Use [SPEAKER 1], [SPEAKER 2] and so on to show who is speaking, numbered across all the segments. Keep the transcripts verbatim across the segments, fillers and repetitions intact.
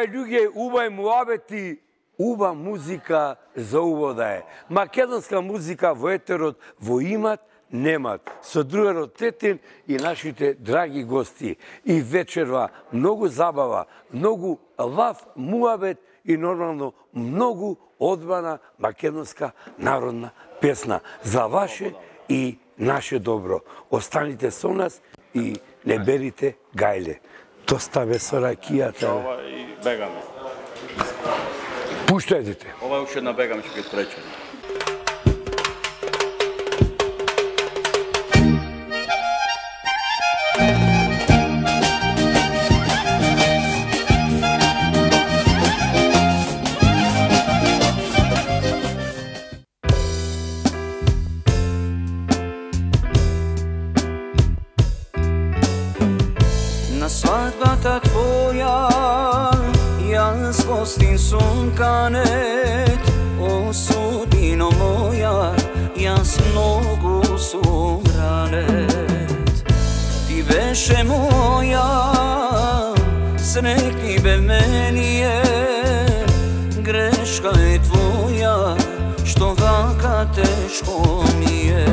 [SPEAKER 1] Уважаеми луѓе, убај муабети, уба музика за увода е. Македонска музика во етерот, во имат, немат. Со другарот Тетин и нашите драги гости. И вечерва многу забава, многу лав, муабет и нормално многу одбрана македонска народна песна. За ваше и наше добро. Останите со нас и не берите гајле. Доста бе со ракијата.
[SPEAKER 2] Ова и бегаме.
[SPEAKER 1] Пуштајте.
[SPEAKER 2] Ова уште една бегаме ќе ги трече.
[SPEAKER 3] Na svadbata tvoja jaz gostim sunkanet, o sudino moja, jaz mnogo sumranet. Ti veše moja, srekni be meni je, greška je tvoja, što vaka teško mi je.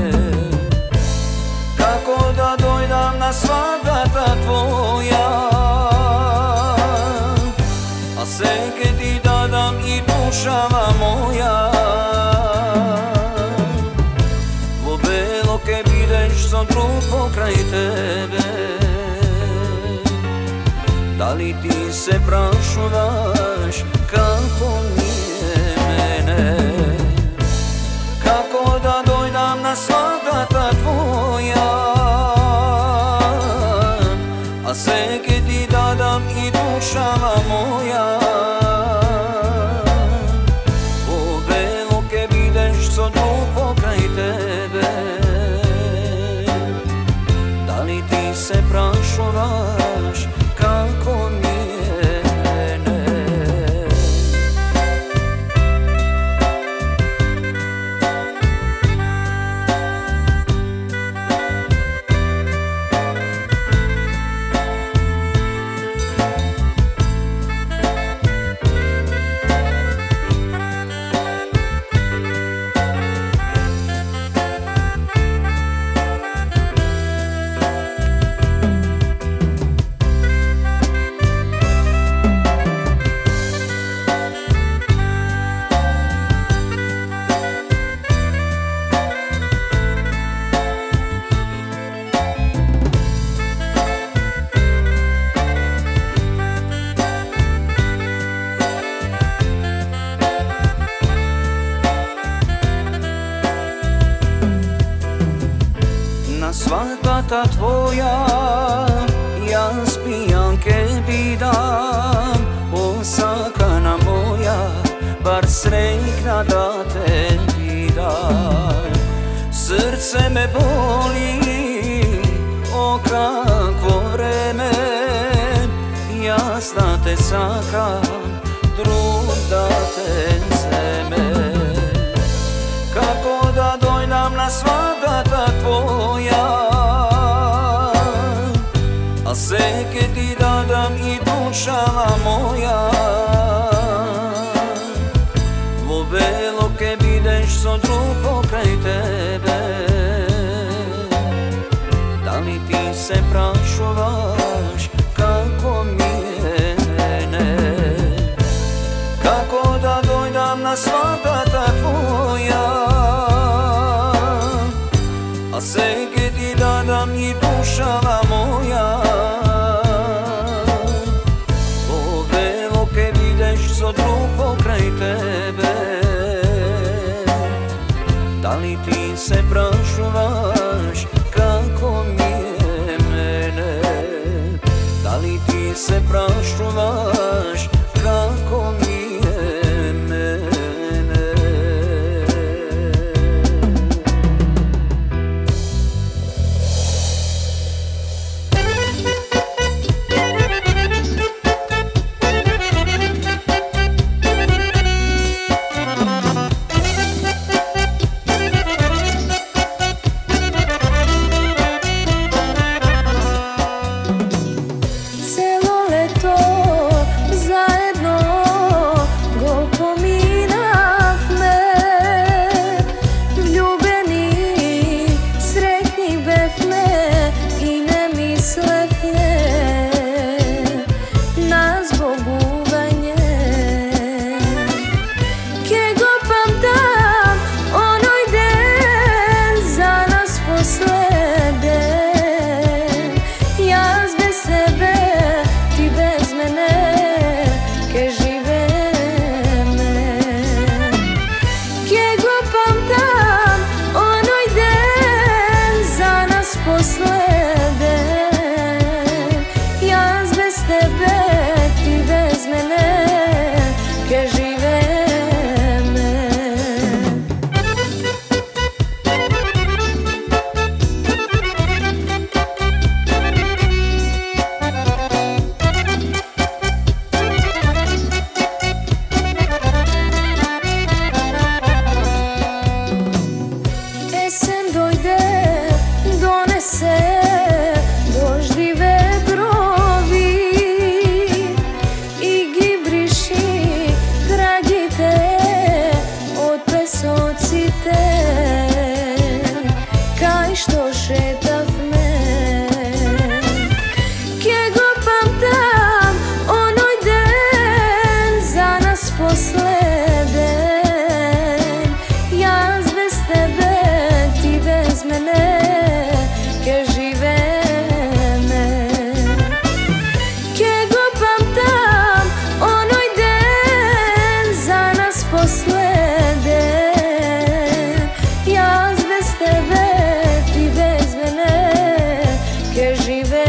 [SPEAKER 3] Kako da dojdam na svadbata tvoja, a seke ti dadam i dušava moja. Vo belo ke bideš so drug pokraj tebe, da li ti se prašuvaš kako nije mene. Kako da dojdam na svadbata tvoja, a seke ti dadam i dušava moja. O belo ke bideš so drug pokraj tebe, da li ti se prašuvaš kako nije mene. Svadbata tvoja, jaz pijanke bi dam, osakana moja, bar srećna da te vidam. Srce me boli, o kakvo vreme, jaz da te sakam, drug da te zeme. Kako da dojdam na svadbata tvoja, a seke ti dadam i dušava moja. Vo belo ke bideš so drug pokraj tebe, da li ti se prašuvaš kako mi je mene. Kako da dojdam na svadbata tvoja, a seke ti dadam i dušava moja. O belo ke bideš so drug pokraj tebe, da li ti se prašuvaš kako mi je mene. Da li ti se prašuvaš kako mi je mene.
[SPEAKER 4] zboguvanje. Kje go pamtam onoj den za nas posleden. Ja bez tebe, ti bez mene, ke živeme. Kje go pamtam onoj den za nas posleden. Ja bez tebe, ti bez mene, ke živeme. Esen dojde, donese doždi vetrovi i gibriši tragite od pesocite, kaj što šetav me. Kje go pamtam onoj den za nas posleden. Ja bez tebe, ti bez mene, ke živeme. Kje go pamtam onoj den za nas posleden. Ja bez tebe, ti bez mene, ke živeme.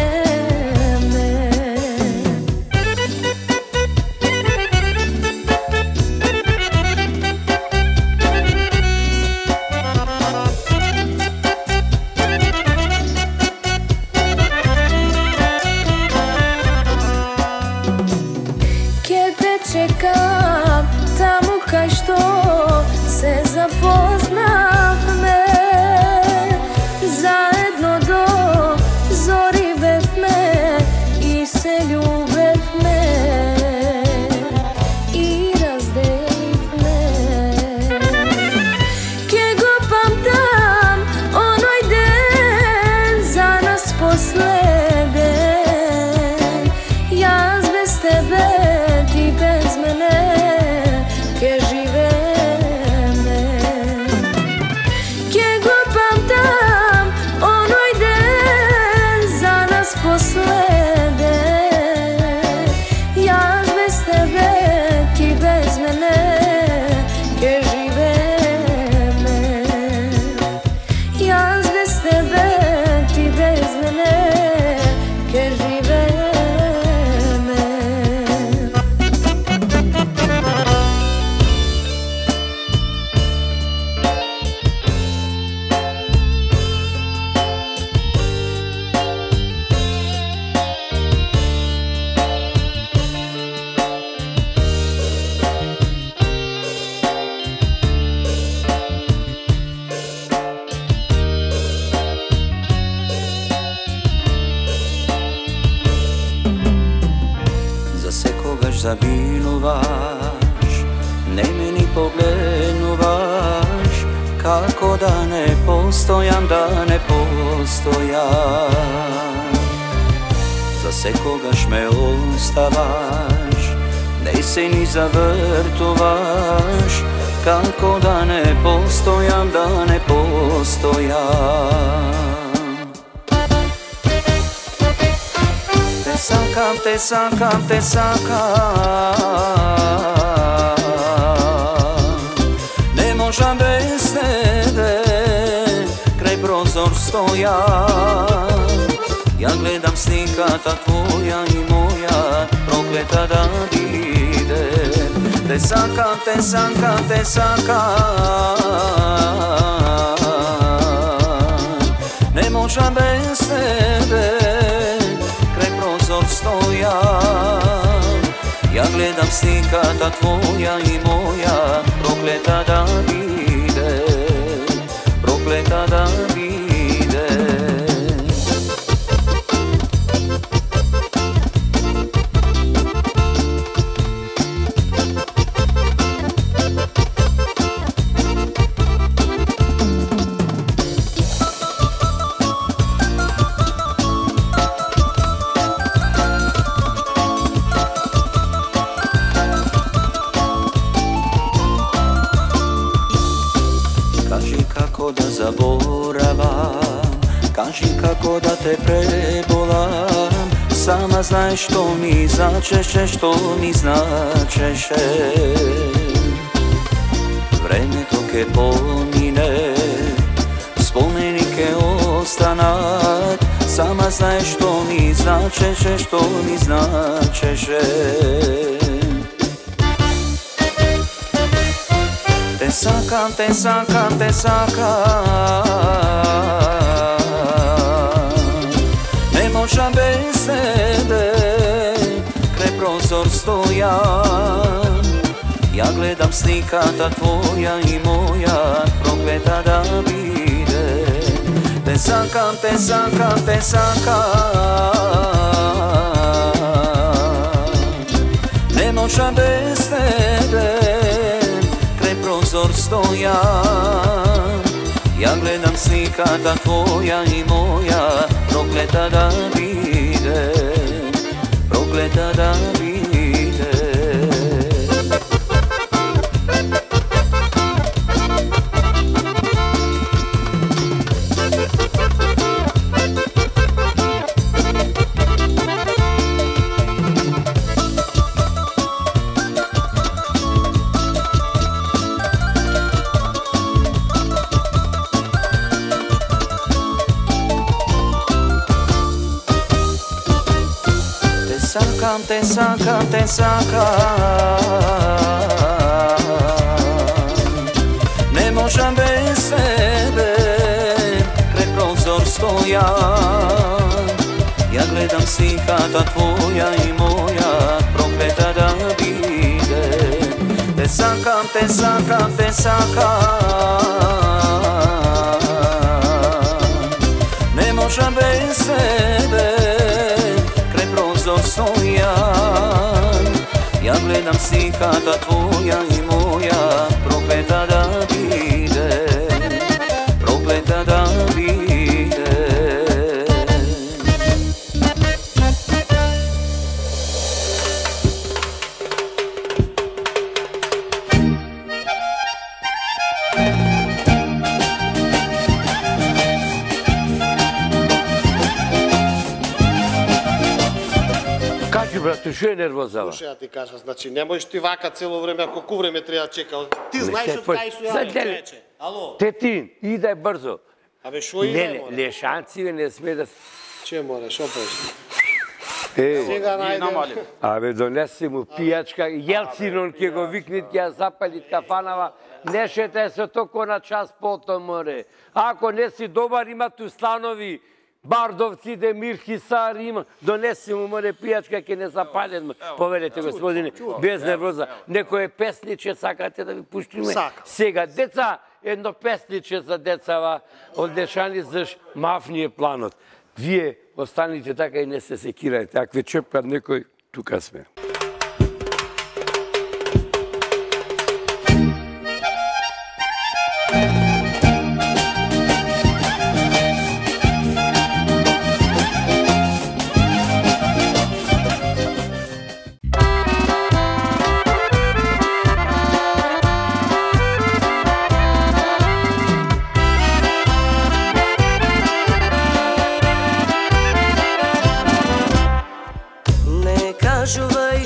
[SPEAKER 4] Kje te čekam, tamo kaj što se zapoznavme. Zajedno do zori bevme i se ljubevme i razdelivme. Kje go pamtam onoj den za nas posleden. Ja bez tebe, ti bez mene, ke živeme. Kje go pamtam onoj den za nas posleden. Ja bez tebe, ti bez mene, ke živeme. Ja bez tebe, ti bez mene, ke živeme.
[SPEAKER 3] Za sekogaš zavinuvaš, ne meni poglednuvaš, kako da ne postojam, da ne postojam. Za sekogaš me ostavaš, ne se ni zavrtovaš, kako da ne postojam, da ne postojam. Te sakam, te sakam, te sakam, ne možem bez tebe, kraj prozor stojam. Ja gledam slikata tvoja i moja, prokleta da idem. Te sakam, te sakam, te sakam, ne možem bez tebe, kraj prozor stojam. Ja gledam slikata tvoja i moja, prokleta da idem, prokleta da idem. zaboravam, kaži kako da te prebolam, sama znaj što mi značeše, što mi značeše. Vreme toke pomine, spomenike ostanak, sama znaj što mi značeše, što mi značeše. Te sakam, te sakam, te sakam, ne možem bez tebe, kraj prozor stojam. Ja gledam slikata tvoja i moja, prokleta da vide. Te sakam, te sakam, te sakam, ne možem bez tebe, kraj prozor stojam. Ja gledam slikata tvoja i moja, prokleta da vide, prokleta da vide. Sakam, te sakam, te sakam, ne možem bez tebe, kraj prozor stojam. Ja gledam slikata tvoja i moja, prokleta da vide. Te sakam, te sakam, te sakam, ne možem bez tebe, stojam. Ja gledam slikata tvoja i moja, prokleta da vide, prokleta da vide.
[SPEAKER 1] Brate, što je nervozava?
[SPEAKER 5] Slušaj, ja ti kažem, znači, ne možeš ti vaka celo vreme, ako ko vreme treba čeka. Ti znaš od kaj su jave, čoveče. Alo?
[SPEAKER 1] Tetin, idaj brzo.
[SPEAKER 5] Abe, šo idaj
[SPEAKER 1] Ne,
[SPEAKER 5] mora?
[SPEAKER 1] ne, šancive ne sme da...
[SPEAKER 5] Če moraš, opeš?
[SPEAKER 1] Ej,
[SPEAKER 5] Сега најдем.
[SPEAKER 1] abе, donesi mu pijačka, Jelcinon ke go viknit, ke zapalit kafanava, ne šetaj se toko na čas potom, more. Ako nesi dobar, ima tu stanovi, Bardovci, Demir, Hisar ima, donesi mu more pijačka ke ne zapaljen. Povedete, gospodine, bez nervoza. Neko je pesniče, sakate da vi puštime? Сега, деца, едно песниче за децава, одешани заш мафније планот. Вие останите така и не се секирајте. Ако ве чепкат некој, тука сме.
[SPEAKER 4] Кажувај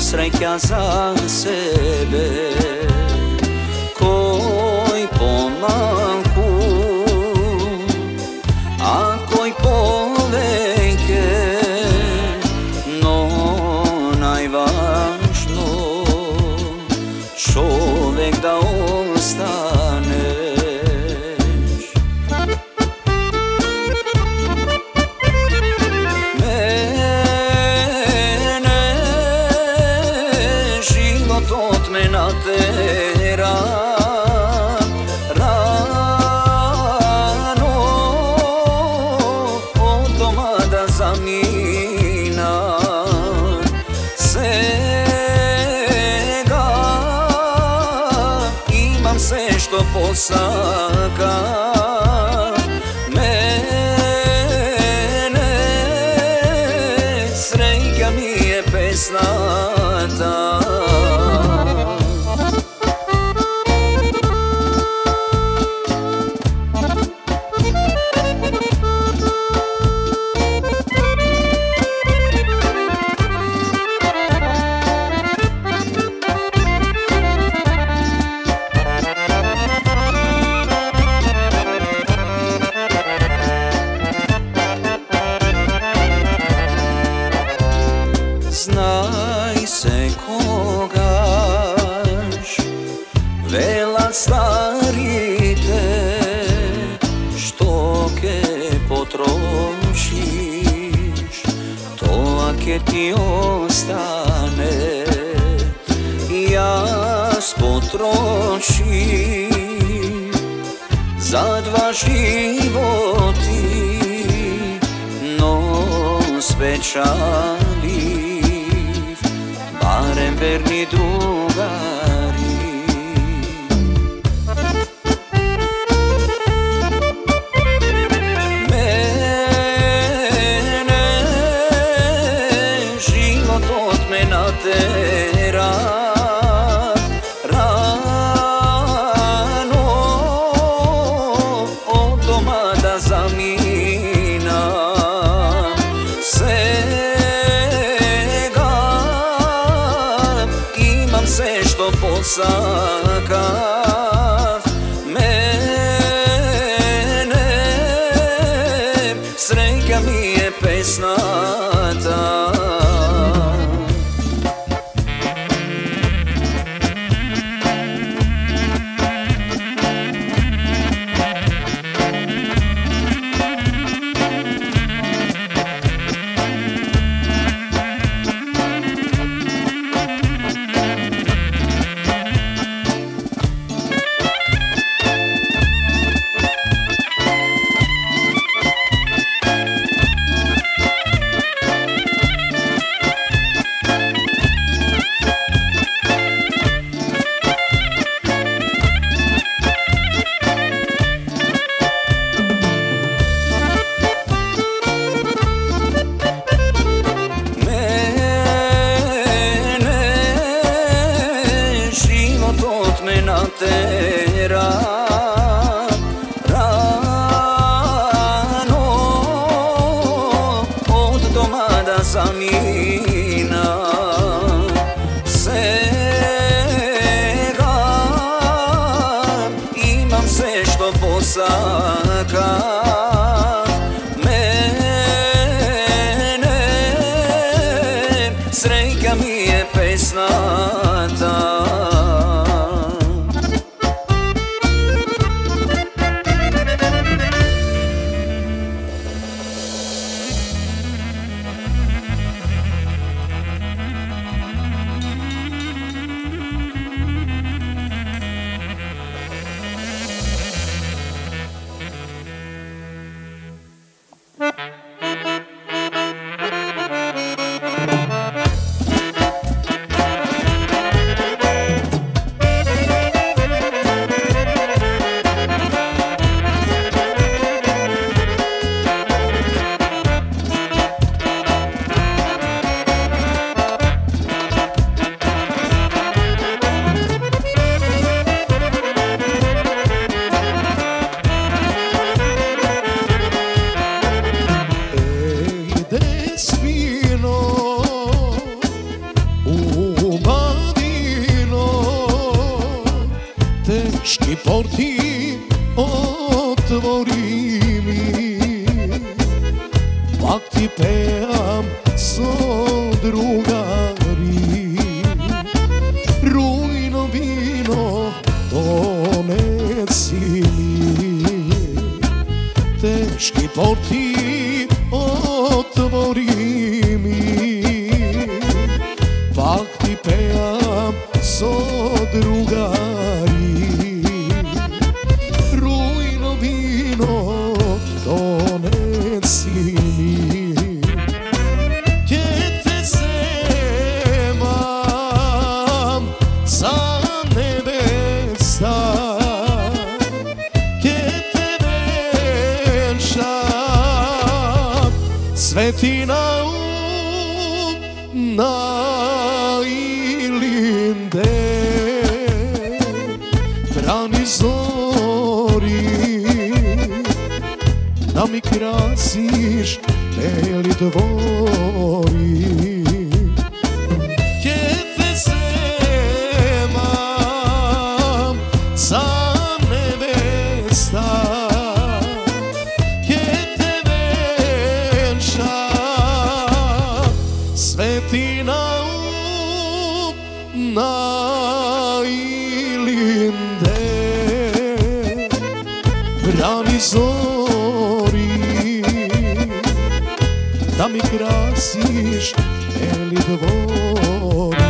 [SPEAKER 3] sreća za sebe, koji pomalku, a koji poveke, no najvažno čovek da ostane. Natera rano od doma da zamina svega, imam sve što posaka mene, sreća mi je pesnata. Znaj se kogaš, vela starite, što ke potrošiš, to ake ti ostane. Jas potrošim za dva životi, no spečali barem verni drugari. Mene život od me natera rano od doma da zamina sve što posaka mene, sreća mi je pesnata. Natera rano od doma da zamina svega, imam sve što posaka mene, sreća mi je pesnata.
[SPEAKER 6] porti otvori mi, pak ti pevam so drugari. Rujno vino donesi mi, teški porti otvori mi, pak ti pevam so drugari. Rujno vino donesi mi, che te zemam sa nebesa, che te venšam svetina na ilinde. Brani zori, da mi krasiš beli dvori. Che te zemam sa nevesta, che te venšam svetina na ilinde. Brani zori, da mi krasiš beli dvori.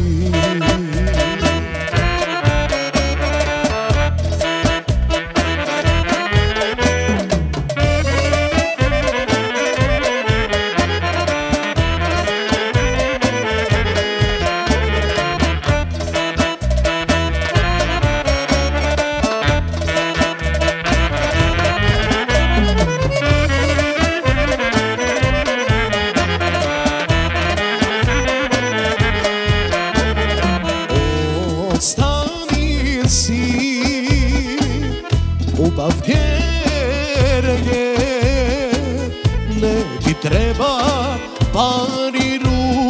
[SPEAKER 6] Ostani si ljubav vjernje, ne ti treba pari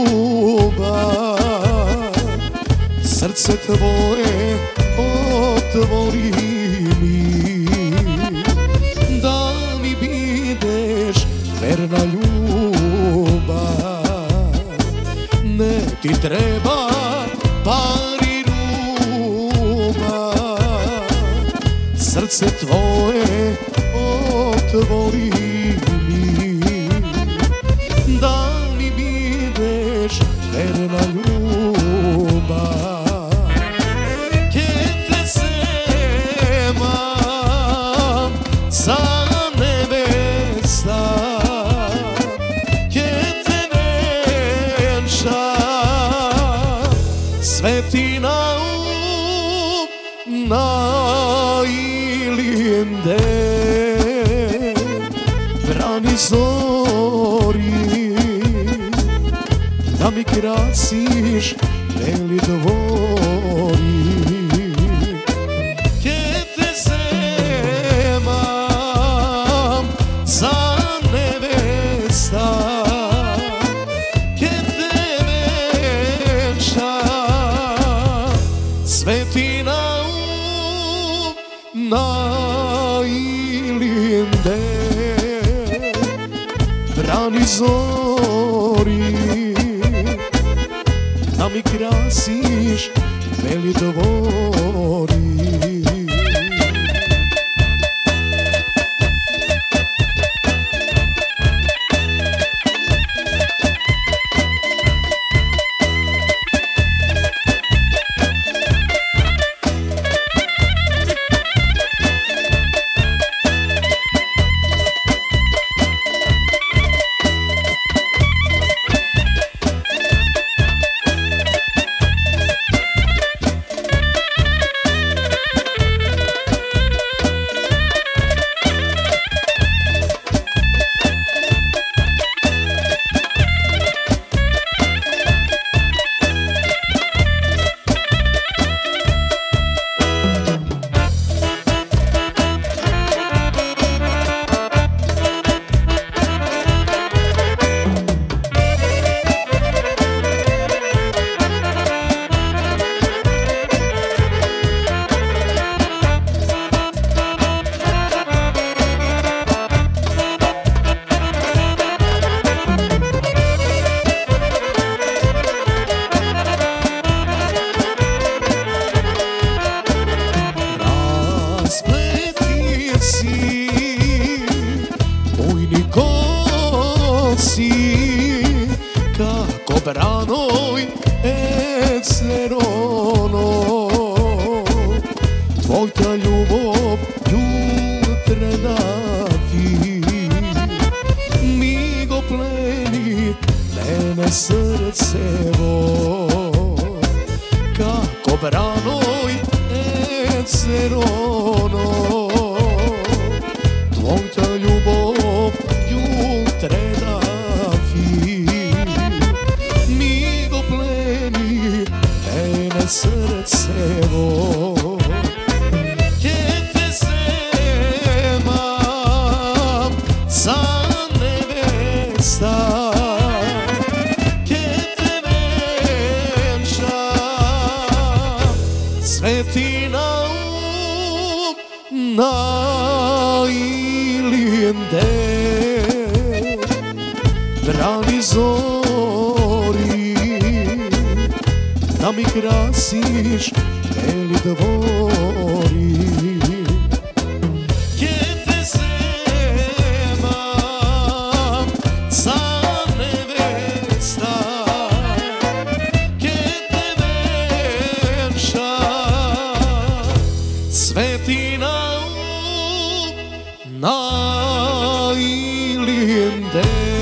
[SPEAKER 6] ljubav. Srce tvoje otvori mi, da mi bideš verna ljubav. Ne ti treba pari ljubav, srce tvoje otvori mi, da mi bideš verna ljubav. Che te zemam sa nebesa, che te venšam svetina na ilinde. Brani zori, da mi krasiš beli dvori. Che te zemam sa nevesta, che te venšam svetina na ilinde. Brani zori, da mi krasiš beli dvori. branoj e cerono, tvojta ljubov jutre dati, mi go pleni mene srcevo, kako branoj e cerono, tvojta ljubov jutre dati, mi go pleni mene srcevo. Svetina na ilinde, brani zori, da mi krasiš beli dvori. Na ilinde,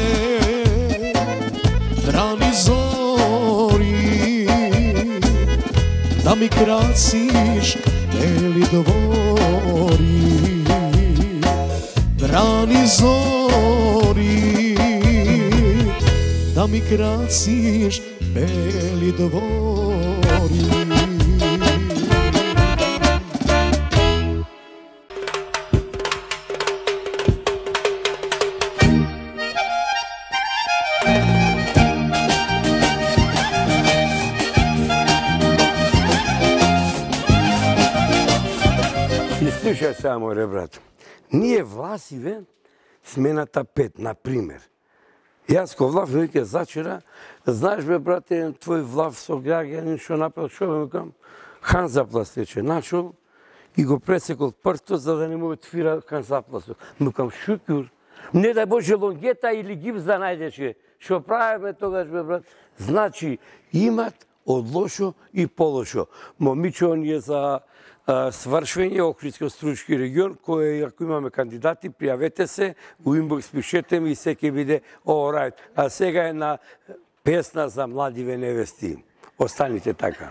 [SPEAKER 6] brani zori, da mi krasiš beli dvori. Brani zori, da mi krasiš beli dvori.
[SPEAKER 1] Slušaj samo, re, brat. Ние власиве сме на тапет, например. Јас ко влав веќе зачера, знаеш бе, брате, твој влав со граѓанин што направил, што бе, викам, Ханзапласт рече, начал и го пресекол прсто, за да не му отвира Ханзапластот. Викам, шукјур, не дај Боже лонгета или гипс да најдеше. Што правиме тогаш, бе, брат? Значи, имат од лошо и полошо. Момиче, ние за свршвање Охридско-Стручки регион, кој, ако имаме кандидати, пријавете се, у инбокс пишете ми и се ќе биде all right. А сега е на песна за младиве невести. Останите така.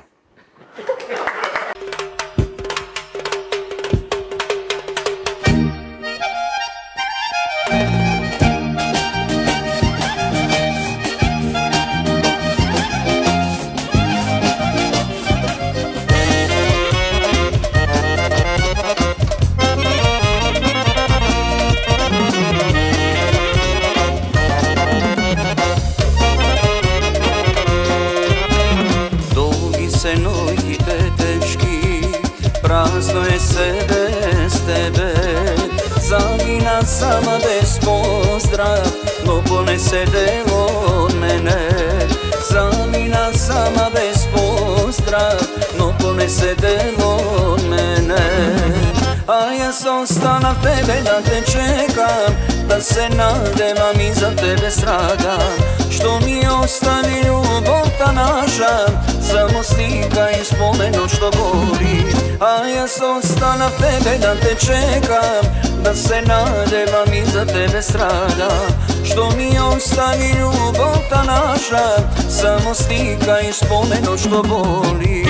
[SPEAKER 3] Prazno je sve bez tebe, zamina sama bez pozdrav, no ponese delo od mene. Zamina sama bez pozdrav, no ponese delo od mene. A ja sam ostala tebe da te čekam, da se nadevam i za tebe stradam. Što mi ostavi ljubav ta naša, samo slika i spomenu što boli. A ja sam ostala tebe da te čekam, da se nadevam i za tebe stradam. Što mi ostavi ljubav ta naša, samo slika i spomenu što boli.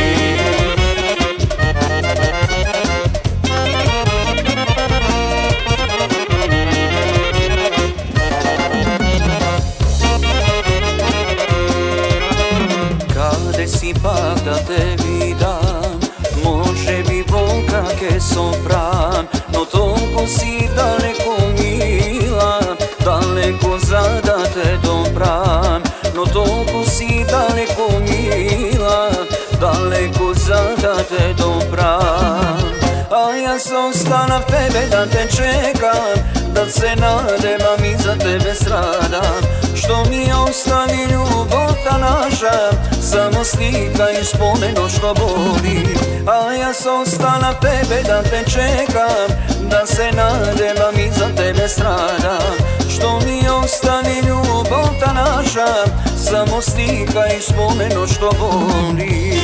[SPEAKER 3] Kade si pak da te vidam, može bi Bog kake sopran, no toliko si daleko mila, daleko zada te dobran. No toliko si daleko mila, daleko zada te dobran. A ja sam ostala tebe da te čekam, da se nadevam i za tebe stradam. Što mi ostavi ljubav ta naša, samo slika i spomenu što boli. A ja sam ostala tebe da te čekam, da se nadevam i za tebe stradam. Što mi ostavi ljubav ta naša, samo slika i spomeno što boli.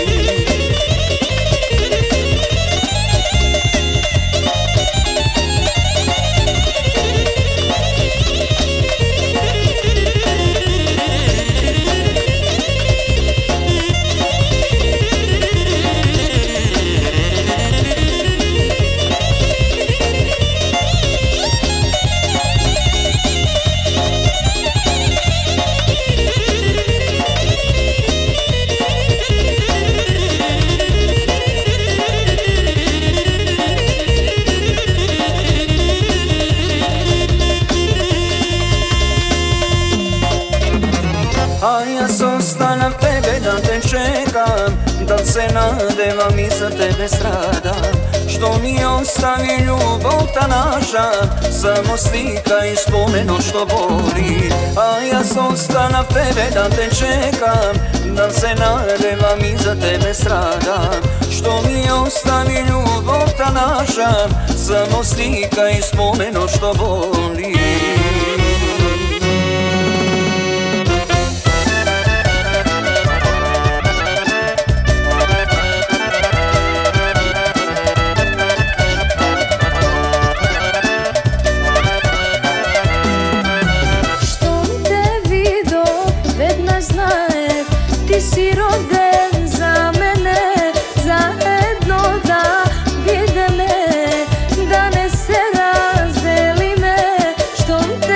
[SPEAKER 3] A ja zostanem tebe da te čekam, da se nadevam i za tebe stradam. Što mi ostavi ljubav ta naša, samo slika i spomeno što boli. A ja zostanem tebe da te čekam, da se nadevam i za tebe stradam. Što mi ostavi ljubav ta naša, samo slika i spomeno što boli.
[SPEAKER 4] Ti si roden za mene, zajedno da vide me, da ne se razdeli me. Što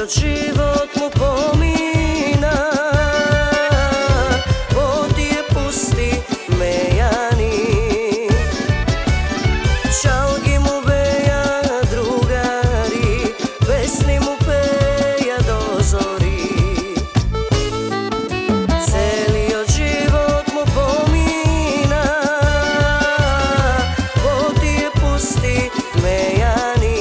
[SPEAKER 3] Целиот живот му помина во тие пусти мејани. Чалги му беја другари, песни му пеја до зори. Целиот живот му помина во тие пусти мејани.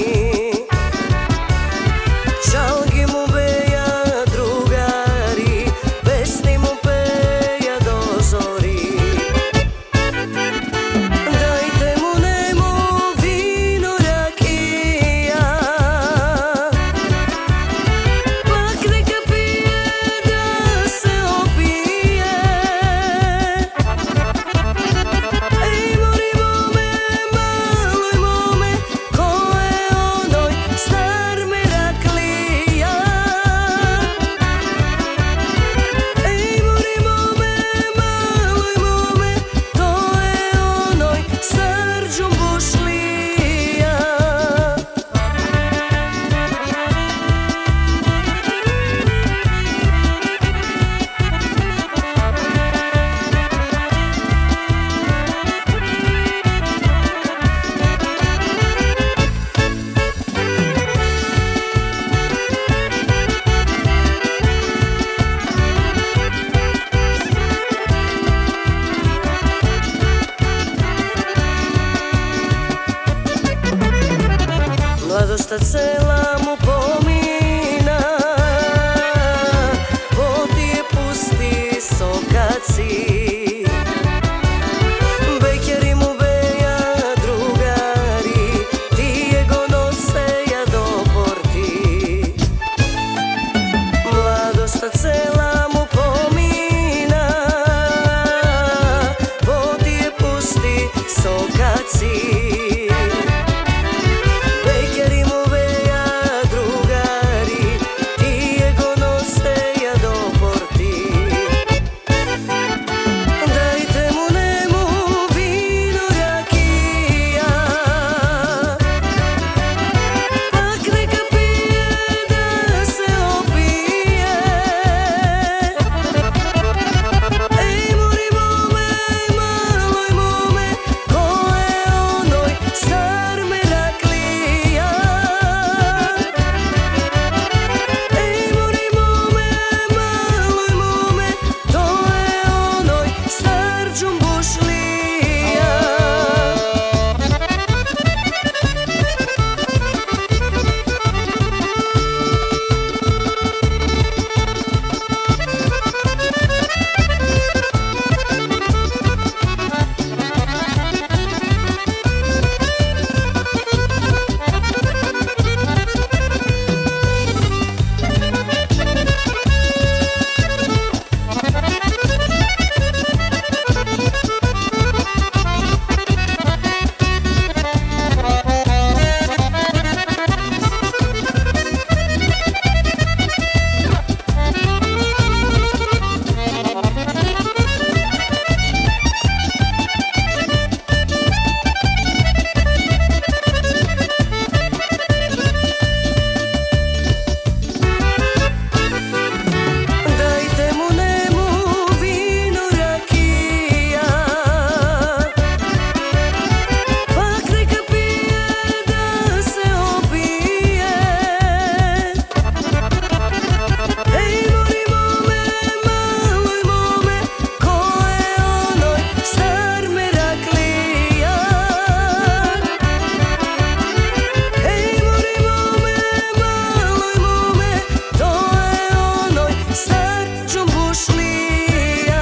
[SPEAKER 3] Чалги му беја другари, песни му пеја до зори. Дајте му нему вино, ракија, пак нека пие да се опие. Еј, мори моме, малој моме, кој е оној стар Мераклија? Еј, мори моме, малој моме, тој е оној стар Џумбушлија. Младоста цела му помина во тие пусти сокаци. Беќари му беја другари, тие го носеја до порти. Младоста цела му помина во тие пусти сокаци. Беќари му беја другари, тие го носеја до порти. Дајте му нему вино, ракија, пак нека пие да се опие. Еј, мори моме, малој моме, кој е оној стар Мераклија? Еј, мори моме, малој моме, тој е оној стар Џумбушлија. Дајте му нему вино, ракија, пак нека пие да се опие. Еј, мори моме, малој моме, кој е оној стар Мераклија? Еј, мори моме, малој моме, тој е оној стар Џумбушлија.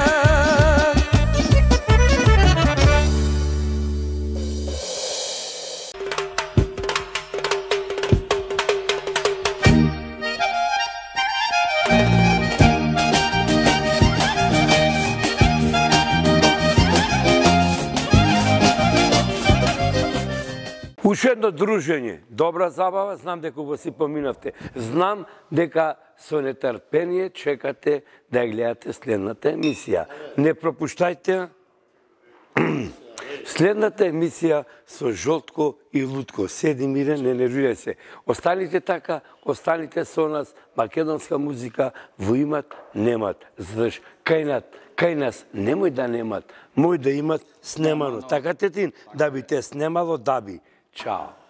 [SPEAKER 1] Уште едно дружење, добра забава, знам дека го си поминавте. Знам дека со нетрпение чекате да ја гледате следната емисија. Не пропуштајте. Следната емисија со Жолтко и Лутко. Седи мирен, не нервирај се. Останите така, останите со нас. Македонска музика во имат, немат. Знаеш, кај нас, кај нас немој да немат, мој да имат снемано. Така Тетин, да би те снемало, да би. Чао.